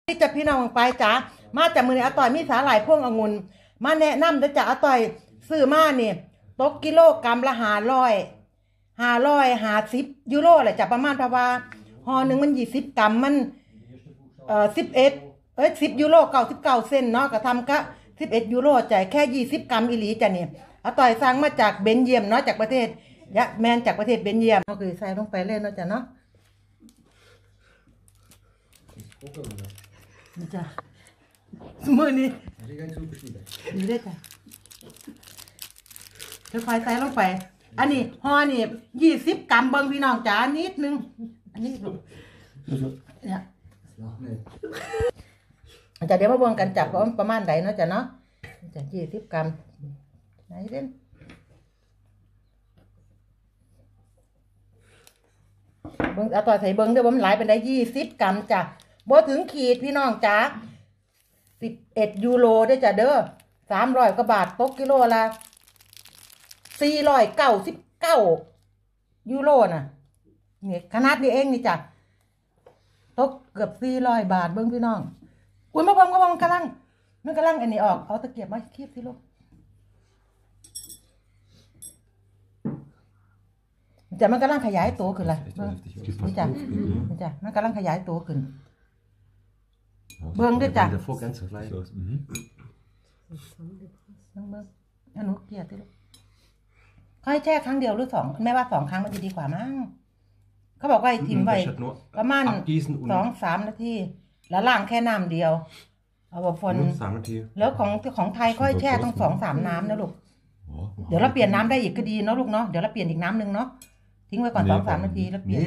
ที่จะพี่น้องไปจ๋ามาจากมืออาต่อยมีสาหร่ายพวงองุ่นมาแนะนำเด้อจ้าอาต่อยซื้อมาเนี่ยตกกิโลกรัมละ550 ยูโรแหละจ้ะประมาณเพราะว่าห่อหนึ่งมัน20 กรัมมัน10 ยูโร99 เซนต์เนาะก็ทำก็11 ยูโรจ่ายแค่20 กรัมอีหลีจ้ะเนี่ยอาต่อยสั่งมาจากเบลเยียมเนาะจากประเทศแมนจากประเทศเบลเยียมก็คือใส่ลงไปเล่นเนาะจ้ะเนาะนี่จ้ะมือนี้นี่ได้จ้ะค่อยๆใส่ลงไปอันนี้ห่อนี่20 กรัมเบิ่งพี่น้องจ๋านิดนึงอันนี้เนี่ยจะเดี๋ยวมาบวงกันจับประมาณไหนเนาะจ้ะเนาะจะ20 กรัมไหนเด่นเบิ่งเอาต่อใส่เบิ่งเด้อว่ามันหลายเป็นได้20 กรัมจ้ะบ่ถึงขีดพี่น้องจ๋า11 ยูโรได้จ้ะเด้อ300 กว่าบาทตกกิโลละ499 ยูโรน่ะนี่ขนาดนี้เองนี่จ้ะตกเกือบ400 บาทเบิ่งพี่น้องอุ้ยมาเบิ่งมันกำลังอันนี้ออกเอาตะเกียบมาคีบสิลูกจ้ะมันกำลังขยายตัวขึ้นละนี่จ้ะนี่จ้ะมันกำลังขยายตัวขึ้นเบิ่งด้วยจ้ะเบิ่งอันนู้นเกียร์สิลูกค่อยแช่ครั้งเดียวหรือ2แม่ว่า2 ครั้งมันจะดีกว่ามั้งเขาบอกว่าทิ้งไว้ประมาณ2-3 นาทีแล้วล้างแค่น้ำเดียวเอาบะฟอนแล้วของไทยค่อยแช่ต้อง2-3 น้ำนะลูกเดี๋ยวเราเปลี่ยนน้ำได้อีกก็ดีเนาะลูกเนาะเดี๋ยวเราเปลี่ยนอีกน้ำนึงเนาะทิ้งไว้ก่อน2-3 นาทีแล้วเปลี่ยน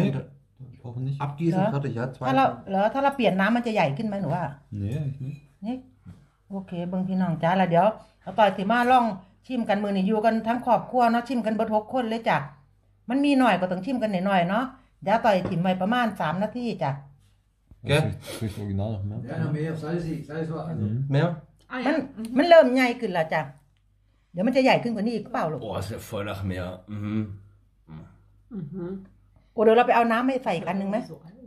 ถ้าเราเปลี่ยนน้ำมันจะใหญ่ขึ้นไหมหนูว่านี่โอเคเบิ่งพี่น้องจ้าแล้วเดี๋ยวเอาต่อยสิมาลองชิมกันมือนี่อยู่กันทั้งครอบครัวเนาะชิมกันเบิด6 คนเลยจ้ะมันมีหน่อยก็ต้องชิมกันหน่อยเนาะเดี๋ยวต่อยถิ่มไว้ประมาณ3 นาทีจ้ะมันเริ่มใหญ่ขึ้นแล้วจ้ะเดี๋ยวมันจะใหญ่ขึ้นกว่านี้อีกเปล่าลูกโอ้เดี๋ยวเราไปเอาน้ำให้ใส่กันหนึ่งไหม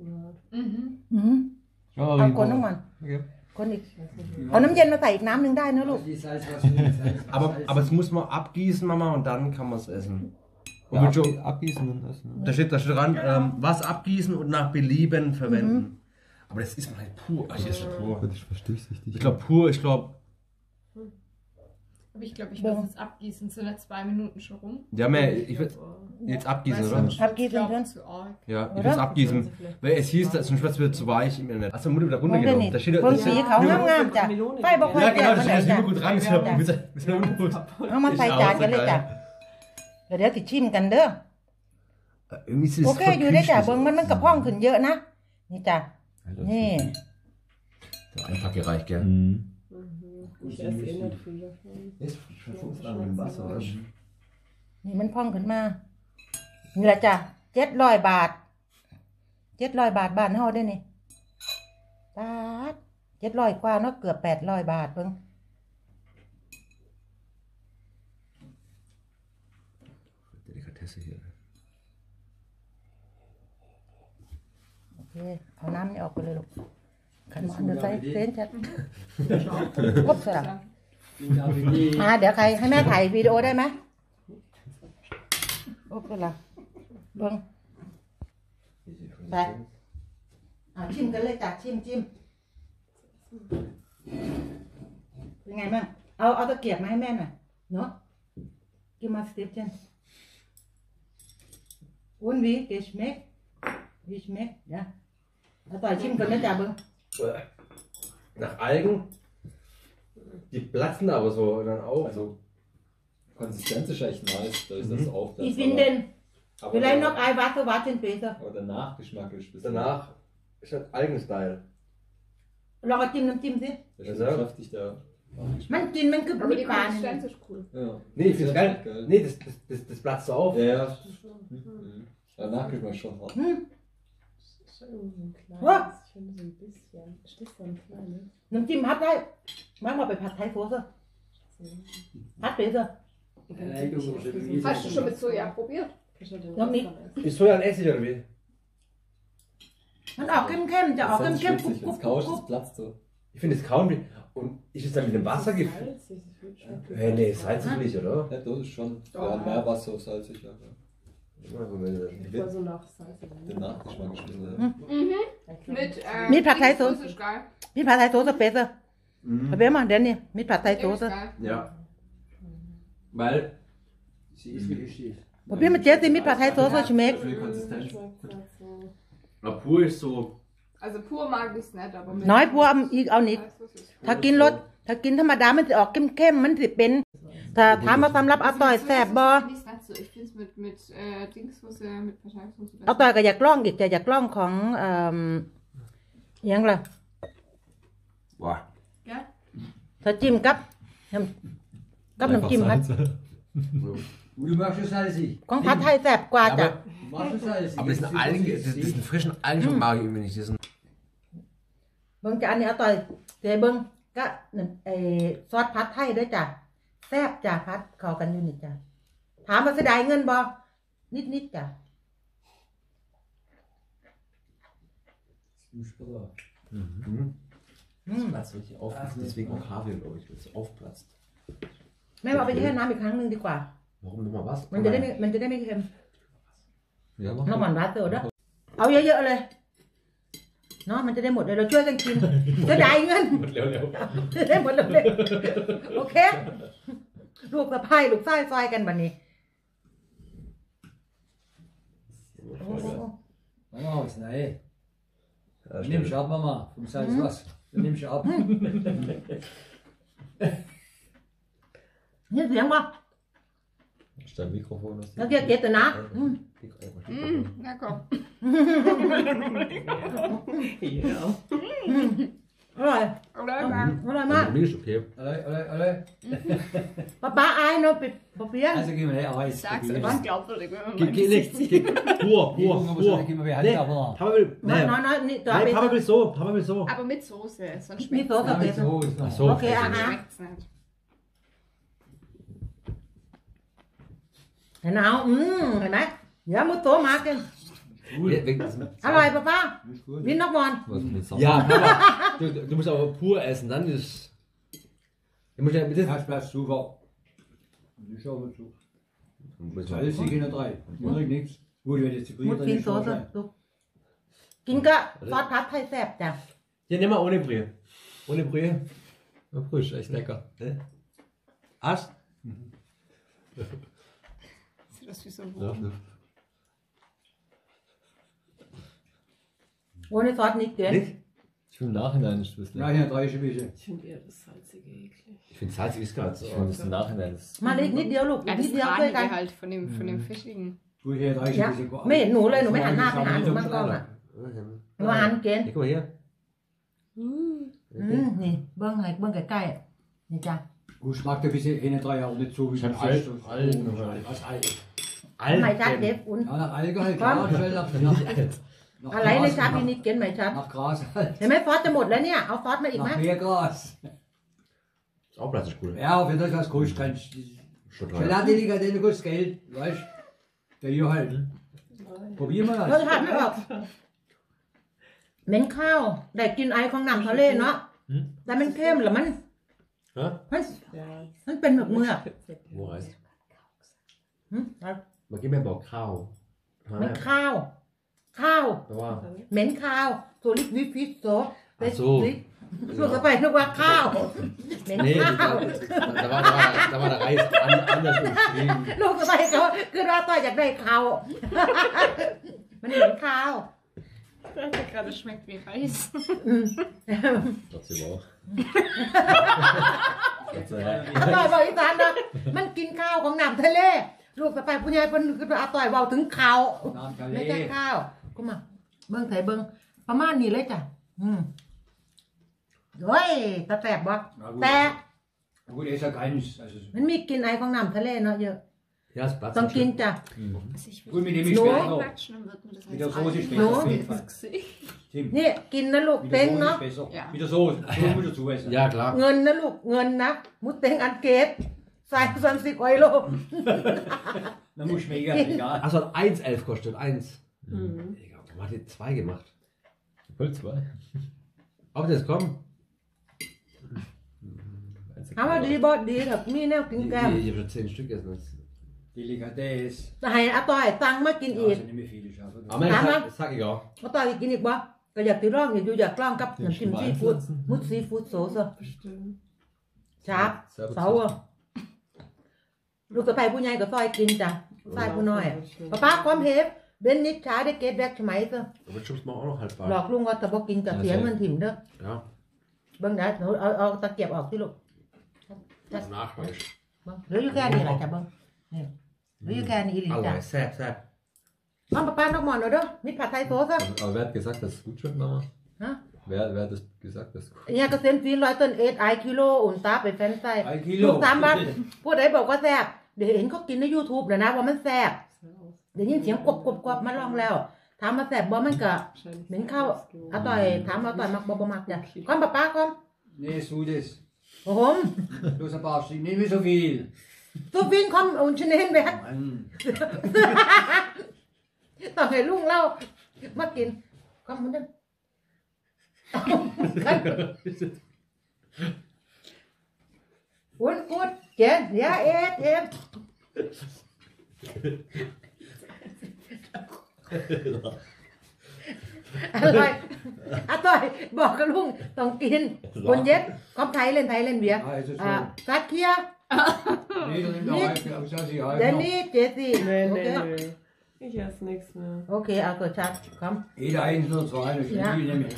เอาคนน้ำมันคนอีกเอาน้ำเย็นมาใส่อีกน้ำหนึ่งได้นะลูก aber es muss man abgießen, Mama, und dann kann man es essen. Ja, abgießen und essen. Da steht dran, was abgießen und nach Belieben verwenden. Aber das ist man halt pur. Ach, das ist pur. Das verstehe ich richtig. Ich glaube pur, Aber ich glaube, ich muss es abgießen. Sind ja 2 Minuten schon rum. Ja, mehr, ich würde jetzt abgießen, oder? Abgießen können? Ja, ich würde es abgießen. Weil es hieß, dass ein Schwarz wird zu weich im Internet. Achso, Mutter wieder runtergenommen. Da steht ja. Ja, genau, da steht das gut dran. Das ist ja ungut. เอามาใส่จานกันเลยจ้ะเดี๋ยวติชิมกันเด้อโอเคอยู่ได้จ้ะเบิ่งมันกระพ้องขึ้นเยอะนะนี่จ้ะนี่ Ein Pack gereicht, gell? Ich esse eh nicht viel davon. Ist schon 5 mit Wasser, oder? นี่มันพ้องขึ้นมานี่แหละจ้ะ700 บาทบ้านเฮาได้นี่บาท700 กว่าเนาะเกือบ800 บาทเบิ่ง Delikatesse hier. โอเคเอาน้ำนี่ออกไปเลยลูกขันมันเดี๋ยวใส่เส้นชัดครบสลับเดี๋ยวใครให้แม่ถ่ายวิดีโอได้ไหมโอ้ก็ละเบิ้งไปชิมกันเลยจ้ะชิมเป็นไงบ้างเอาตะเกียบมาให้แม่หน่อยเนาะกินมาสเต็ปเช่นUnd wie geschmeckt? Wie schmeckt? Ja. Also ich schimpfe nicht, aber. Nach Algen, die platzen aber so dann auch. Also Konsistenz ist echt nice, da ist das auch das. Ich finde, vielleicht noch ein Wasser warten besser. Aber der Nachgeschmack ist bisschen. Danach ist das Algen-Style. ลองจิ้มน้ำจิ้มสิ Das ist schon kräftig der Nachgeschmack. มันกินมันคือ Aber มี die ปลา Konsistenz ist cool. Ja. Nee, ich finde es geil. Nee, das platzt so auf. Ja. Der Nachgeschmack ist schon hart. Ich finde so ein bisschen. Ist das so ein kleines? น้ำจิ้มพัดได้ไม่มาไปผัดไทยโฟสพัดไปซะ Hast du schon mit Soja probiert? Kannst du den Noch nicht. Rest dann essen? Ist Soja ein Essig oder wie? มันออกเข้มๆจะออกเข้มๆ Wenn es kauscht, es platzt so. Ich finde es kaum. Und ist es dann mit dem Wasser gefüllt? Nee, salzig nicht, oder? Ja, das ist schon. Ja, mehr Wasser, salzig. Ja. War so nach Salz. Den Nachgeschmack ist Mit, Mit Parteisoße. ist geil. มีผัดไทยโซสเปซอะเปซมาเดี๋ยวนี้มีผัดไทยโซ Der ส ist geil. Ja. Weil. Sie ist wie ich. ผมพี่มาเจ๊สิมีผัดไทยโซสชิเมก Für die Konsistenz. Aber pur ist so. Also pur mag ich es nicht, aber mit น้อยพัวอีกเอานิด Parteisoße ist ถ้ากินรสถ้ากินธรรมดามันจะออกเข้มๆมันสิเป็นถ้าถามว่าสำหรับอาต่อยแซ่บบ่ Find ich's nicht so. Ich finde es mit Dingssoße, mit Parteisoße อา besser. ต่อยก็อยากลองอีกแต่อยากลองของยังล่ะ Boah. Gell? ถ้าจิ้มกับน้ำจิ้มพัด Du magst es salzig. ของผัดไทยแซ่บกว่าจ้ะ Du magst es salzig. Aber diesen diesen frischen Algenschmack mag ich irgendwie nicht. Diesen เบิ่งจ้ะอันนี้อาต่อยเดี๋ยวเบิ่งก็ซอสผัดไทยด้วยจ้ะแซ่บจ้ะพัดเข้ากันอยู่นี่จ้ะถามว่าเสียดายเงินบ่นิดจ้ะ platzt richtig auf. Deswegen auch Kaviar, glaube ich, weil es aufplatzt. แม่เอาไปแช่น้ำอีกครั้งหนึ่งดีกว่า Warum nochmal was? มันจะได้ไม่เค็ม Ja, น้ำมันราดเตอร์ด้วยเอาเยอะๆเลยเนาะมันจะได้หมดเลยเราช่วยกันกินจะได้เงิน จะได้หมดเลยโอเคลูกสะพ้ายลูกไส้ซอยกันบัดนี้ Mama, was nein. Nimmst ab, Mama, vom Salzwasser. Du nimmst ab. นี่เสียงป่ะ ist dein Mikrofon. แล้วเกียร์เจ็ดนะ Lecker. อร่อย Oder? อร่อยมาก Mir ist okay. Alle. ป้าอายเนาะปิดปะเปียง Also gehen wir her, Eis. Sag's einfach glaubwürdig. Geht nichts. Pur. Gehen wir Hand ab, oder? Papa will. น้อยนี่ตัว Nein, เป็น Papa will so. Papa will so. Aber mit Soße, sonst มี schmeckt โซส Ja, เป mit ซ Soße. Ach so. โอเคอ่ะ es nicht. เห็นเอาเห็นไหมเดี๋ยวมุดโตมากัน อร่อยป้า Ist gut. วินนกมอน Was mit Sauer? Ja, Papa. Du musst aber pur essen, dann ist. Du musst ja bitte. Hast Platz zu, war. Ich schau mal zu. Salzig in der 3. Übrig nichts. Gut, wenn jetzt die มุด Brühe กิน drin โซ ist, ส schon. ลูกกินก็ซอสผัดไทยแซ่บจ้ะ Ja, nimm mal ohne Brühe. Ohne Brühe. Ja, frisch, echt lecker. Asch. Sieht aus wie so ein Ja, Wurm. โอ้ในซอสนี่เกิน Nicht? ich finde im Nachhinein ist es Ja, lecker. hier 3 ist ein bisschen. Ich finde eher das Salzige eklig. Ich finde salzig ist gerade Ich finde so. es im Nachhinein ist มาเล็กนิดเดียวลูก Ja, นิ das ดเดียวช่วยกัน Tragen wir halt von dem Fischigen. Gut, hier 3 ist อย่า ein bisschen. ไม่เห็นหนูเลยหนูไม่หันหน้าไปหาหนูมั่งกล้องอ่ะหนูหันเกิน Hey, guck mal hier. นี่เบิ้งให้เบิ้งใกล้ๆนี่จ้ะ Gut, schmeckt ein bisschen in der 3 auch nicht so wie Schon Fisch. Algen. Was Algen? ทำไมชัดเด็บอุ่น Ja, nach Alge halt, Komm. klar. Schnell nach อะไรใน Gras ชา machen. พินิจเกินไหมชัด Nach Gras halt. เห็นไหมซอสจะหมดแล้วเนี่ยเอาซอสมาอีกไหม Nach mehr Gras. Ist auch plastisch cool. Ja, wenn das was kostet, kannst du. Schon teuer. Salatdelikatesse kostet Geld, weißt du? Der hier halt. Probier mal รส das. ชาติไม่ออกเหม็นข้าวได้กินไอของน้ำทะเลเนาะแต่มันเค็มหรือมัน Hä? มันเป็นแบบมือ Wo Reis? หืมเมื่อกี้แม่บอกข้าวมันข้าวแต่ว่าเหม็นข้าวโซลิดวิฟิสโซ Ach so. ลูกก็ไปนึกว่าข้าวเหม็น Nee, ข้าว da war der Reis anders beschrieben. ลูกก็ไปเขาคือว่าต่อยอยากได้ข้าวมันเหม็นข้าว Ich dachte gerade, es schmeckt wie Reis. Trotzdem auch. อาต่อยบอกอีสานนะมันกินข้าวของน้ำทะเลลูกก็ไปผู้ใหญ่เพิ่นคืออาต่อยเว้าถึงข้าวไม่ใช่ข้าวก็มาเบิ่งไถเบิ่งประมาณนี้เลยจ้ะโอ้ยตะแสบบ่ Na gut. แต่ Na gut, er ist ja keines. Also, มันมีกลินไอของน้ำทะเลเนาะเยอะ Ja, ist Platz. ต้องกินจ้ะ Also ich gut, mit dem ich No. später noch. Quatschen, dann wird mir das Mit der als Soße Reis später No. auf jeden Fall. ins Gesicht. Tim, นี่กินนะลูก mit เต็ der ง Soße เนาะ ist besser. Ja. Mit der Soße. So musst du dazu essen. Ja, klar. เงินนะลูกเงินนะมุดเต็งอันเกตใส่ซันซิกไอโล Dann muss schmecken, egal. Achso, 1,11 kostet. 1. Digga, warum hat die 2 gemacht? Holz zwei. Aber das kommen. ถามว่าดีบ่ดีแบบมีแนวกินแกม Ich habe 10 Stück essen. Delikatesse. แต่ให้อาต่อยสั่งมากินอี Ja, ก sind nicht mehr viele Schafe. Aber das sag ich auch. อาต่อยกินอีกบ่ก็อยากติดร่องอยู่อยากลองกับน้ำจิ้มซีฟู้ดมุดซีฟู้ดโซส Bestimmt. ชาบเสาอ่ะลูกสะใภ้ผู้ใหญ่ก็ซอยกินจ้ะซอยผู้น้อยป้าความเฮฟเบนนิดช้าได้เกตแบ็กใช่ไหมเถอะ Aber schubst mal auch noch halb หลอกลุงว่าแต่บ่กินกับเสียเงินถิ่มเด้อ Ja. เบิ่งนะเอาตะเกียบออกที่ลูก Nachfleisch. หรืออยู่แค่นี้แหละจ้ะเบิ่งนี่หรืออยู่แค่นี้อีหลีจ้ะ Alright, sad, sad. น้องป้านอกหมอนเอาเด้อมิตรผัดไทยโซสอ่ะ Aber wer hat gesagt, dass es gut schmeckt, Mama? Hä? Wer hat das gesagt, dass es gut เนี่ยก็เซ็นฟรี100 ต้น1 กิโลอุ่นตาไปแฟนไซ 1 ลู Kilo. ก3 บาทผู้ใดบอกว่าแซ่บเดี๋ยวเห็นเขากินใน YouTube แล้วนะว่ามันแซ่บเดี๋ยวยินเสียงกบมาลองแล้วถามมาแซ่บบ่มันก็เหม็นข้าวอาต่อยถามอาต่อยมักบ่มักจ้ะก่อนป้าก่อน Nee, ist gut ist. โอ้โห Bloß ein paar Stück, nicht mehr so viel. ตัววินคอมอุ่นชนเห็นแบก Mann. ต้องให้ลุงเล่ามากินคอมมันนั่นอุ่นกูดเจนยาเอสเอ็มอะไรอาต่อยบอกกับลุงต้องกินคนเย็ดคอมไทยเล่นไทยเล่นเบียร์ Ah, ist es ซัดเคีย so. Nee, dann nimm noch einen, aber ich sag เดน sie นี่ halt เจซี่ Nee, โอเค nee, nee. Ich esse nichts mehr. โอเคเอาตัวชัดคอม noch. Jeder eins oder zwei, das ist Ja. viel nicht mehr.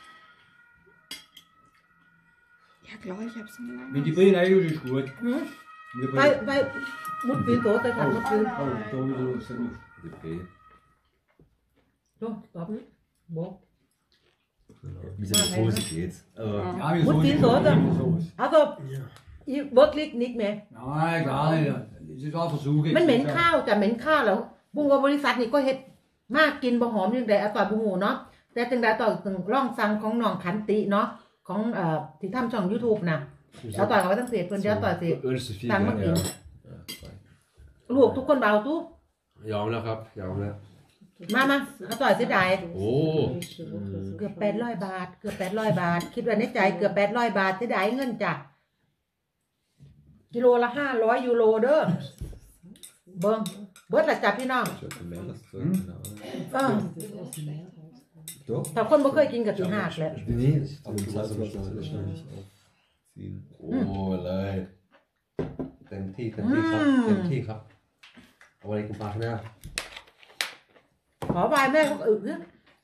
Ja, klar, ich hab's mir lange. Wenn die Brille eigentlich ist gut. ไปไปมุดปีนโตแต่ผัดมุดปีน Oh, da wieder los. Dann ist Okay. โตตอบโบ Wie so eine Soße geht's. Aber ja, wie Muss so viel die Soße. Soße. เอาตัวอีเบิร์กลิกนิกไหม Nein, gar nicht. Das ist auch Versuch. มันเหม็นข้าวจะเหม็นข้าวแล้วบุ้งว่าบริษัทนี่ก็เฮ็ดมากกินบ่หอมยังไงเอาต่อยบุ้งหูเนาะแต่จังไดต่อถึงร่องสั่งของน้องขันติเนาะของที่ทำช่อง YouTube นะเอาต่อยก็บ่ต้องเสียเพิ่นเดี๋ยวต่อยสิ Öl ist zu viel. Dann Dann, mach ja. ihn. Ja, zwei. ลูกทุกคนเบาตู้ Ja, und noch ab. Ja, und noch. มาเอาต่อยเสียดาย Oh. Nächste Woche เกือบ800 บาทเกือบ800 บาท คิดว่าในใจเกือบ800 บาทเสียดายเงินจ้ะกิโลละ500 ยูโรเด้อเบิ่งเบิดละจ้ะพี่น้อง ich hab gemerkt, dass du genau. เออ Doch. ถ้าคนบ่เคยกินก็สิหักแหละ Nee, aber du sagst aber, dass wir schnell nicht aufziehen. Oh, leid. เต็มที่ครับเต็มที่ครับเอาอะไรกูปากหน้าขอบายแม่ก็อึเนี่ย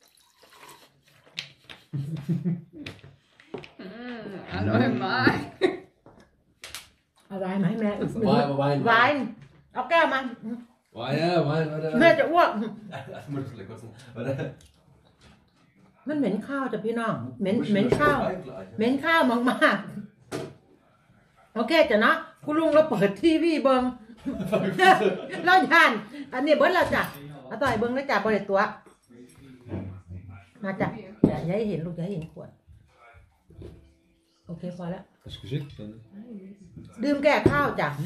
Hallo, Mann. เอาวายมาให้แม่อึวายวายวายเอาแก้วมาวายนะวายแม่จะอ้วกมันเลยก็สั่งวายมันเหม็นข้าวจ้ะพี่น้องเหม็นข้าวเหม็นข้าวมากๆโอเคจ้ะเนาะคุณลุงเราเปิดทีวีเบิ่งเราทานอันนี้เบิ้ลเราจ้ะเอาต่อยเบิ่งแล้วจ้ะบริตัวมาจ้ะอย่าให้เห็นลูกอย่าให้เห็นขวดโอเคพอแล้ว Hast du geschickt? Dann? ดื่มแก้ข้าวจ้ะ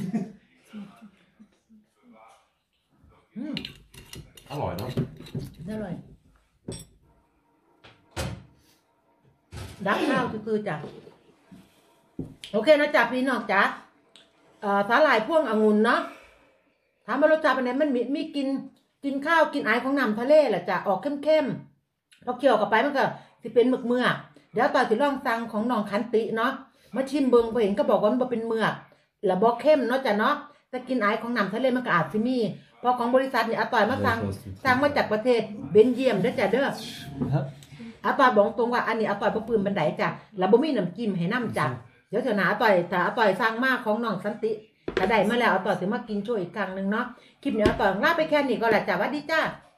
อร่อยเนาะอร่อยดักข้าวคือจ้ะโอเคนะจ๊ะพี่น้องจ้ะสาหร่ายพ่วงองุ่นเนาะถามว่ารสชาติเป็นไงมันมีกินข้าวกินไอของน้ำทะเลแหละจ้ะออกเข้มๆพอเคี่ยวกับไปมันก็สิเป็นเมือกเดี๋ยวต่อสิลองสั่งของน้องขันติเนาะมาชิมเบิ่งพอเห็นก็บอกว่ามันบ่เป็นเมือกแล้วบ่เข้มเนาะจ้ะเนาะแต่กินไอของน้ำทะเลมันก็อาจสิมีพอของบริษัทนี่อาต่อยมาสั่งมาจากประเทศเบลเยียมเด้อจ้ะเด้ออาต่อยบอกตรงว่าอันนี้อาต่อยบ่ปลื้มบันไดจ้ะแล้วบ่มีน้ำจิ้มให้น้ำจ้ะเดี๋ยวเถอะนะอาต่อยสั่งมาของน้องสันติถ้าได้มาแล้วอาต่อยสิมากินโชว์อีกครั้งนึงเนาะคลิปนี้อาต่อยลาไปแค่นี้ก็แหละจ้ะสวัสดีจ้า